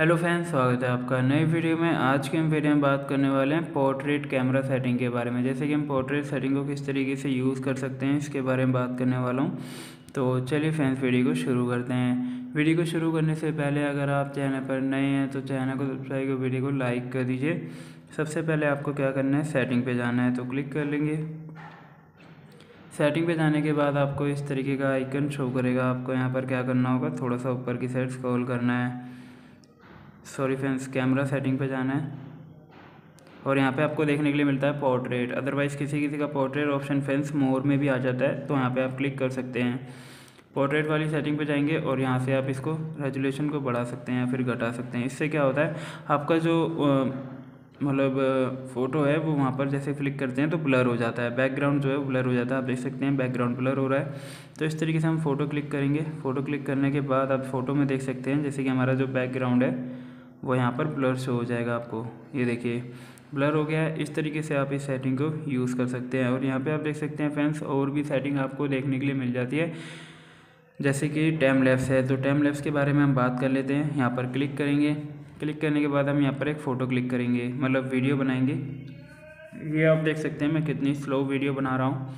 Hello friends, स्वागत है आपका नई वीडियो में। आज के हम वीडियो में बात करने वाले हैं पोर्ट्रेट कैमरा सेटिंग के बारे में। जैसे कि हम पोर्ट्रेट सेटिंग को किस तरीके से यूज़ कर सकते हैं, इसके बारे में बात करने वाला हूं। तो चलिए फ्रेंड्स, वीडियो को शुरू करते हैं। वीडियो को शुरू करने से पहले अगर आप चैनल पर नए हैं तो चैनल को सब्सक्राइब कर वीडियो को लाइक कर दीजिए। सबसे पहले आपको क्या करना है, सेटिंग पर जाना है, तो क्लिक कर लेंगे। सेटिंग पे जाने के बाद आपको इस तरीके का आइकन शो करेगा। आपको यहाँ पर क्या करना होगा, थोड़ा सा ऊपर की साइड स्क्रॉल करना है। सॉरी फ्रेंड्स, कैमरा सेटिंग पे जाना है और यहाँ पे आपको देखने के लिए मिलता है पोर्ट्रेट। अदरवाइज़ किसी किसी का पोर्ट्रेट ऑप्शन फ्रेंड्स मोर में भी आ जाता है, तो यहाँ पे आप क्लिक कर सकते हैं। पोर्ट्रेट वाली सेटिंग पे जाएंगे और यहाँ से आप इसको रेजोल्यूशन को बढ़ा सकते हैं या फिर घटा सकते हैं। इससे क्या होता है, आपका जो मतलब फ़ोटो है वो वहाँ पर जैसे क्लिक करते हैं तो ब्लर हो जाता है, बैकग्राउंड जो है ब्लर हो जाता है। आप देख सकते हैं बैकग्राउंड ब्लर हो रहा है। तो इस तरीके से हम फ़ोटो क्लिक करेंगे। फ़ोटो क्लिक करने के बाद आप फ़ोटो में देख सकते हैं जैसे कि हमारा जो बैकग्राउंड है वो यहाँ पर ब्लर शो हो जाएगा आपको। ये देखिए ब्लर हो गया है। इस तरीके से आप इस सेटिंग को यूज़ कर सकते हैं। और यहाँ पे आप देख सकते हैं फ्रेंड्स, और भी सेटिंग आपको देखने के लिए मिल जाती है, जैसे कि टाइम लैप्स है। तो टाइम लैप्स के बारे में हम बात कर लेते हैं। यहाँ पर क्लिक करेंगे। क्लिक करने के बाद हम यहाँ पर एक फ़ोटो क्लिक करेंगे, मतलब वीडियो बनाएंगे। ये आप देख सकते हैं मैं कितनी स्लो वीडियो बना रहा हूँ।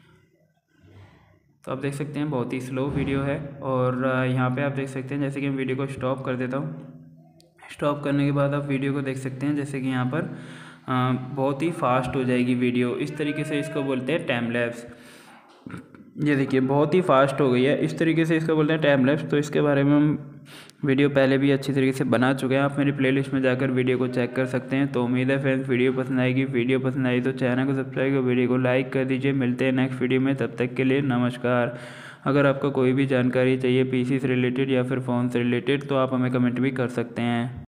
तो आप देख सकते हैं बहुत ही स्लो वीडियो है। और यहाँ पे आप देख सकते हैं जैसे कि मैं वीडियो को स्टॉप कर देता हूँ। स्टॉप करने के बाद आप वीडियो को देख सकते हैं जैसे कि यहाँ पर बहुत ही फास्ट हो जाएगी वीडियो। इस तरीके से इसको बोलते हैं टाइम लैप्स। ये देखिए बहुत ही फास्ट हो गई है। इस तरीके से इसको बोलते हैं टाइम लैप्स। तो इसके बारे में हम वीडियो पहले भी अच्छी तरीके से बना चुके हैं। आप मेरी प्लेलिस्ट में जाकर वीडियो को चेक कर सकते हैं। तो उम्मीद है फ्रेंड्स वीडियो पसंद आएगी। वीडियो पसंद आई तो चैनल को सब्सक्राइब कर वीडियो को लाइक कर दीजिए। मिलते हैं नेक्स्ट वीडियो में, तब तक के लिए नमस्कार। अगर आपको कोई भी जानकारी चाहिए पीसी से रिलेटेड या फिर फ़ोन से रिलेटेड तो आप हमें कमेंट भी कर सकते हैं।